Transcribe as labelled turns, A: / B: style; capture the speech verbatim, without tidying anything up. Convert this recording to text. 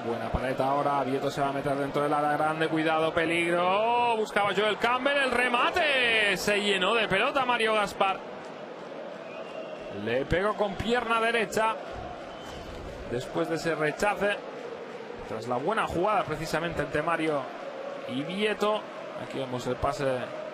A: Buena paleta ahora. Vieto se va a meter dentro del área grande. Cuidado, peligro. Buscaba Joel Campbell. El remate. Se llenó de pelota Mario Gaspar. Le pegó con pierna derecha. Después de ese rechace. Tras la buena jugada precisamente entre Mario y Vieto. Aquí vemos el pase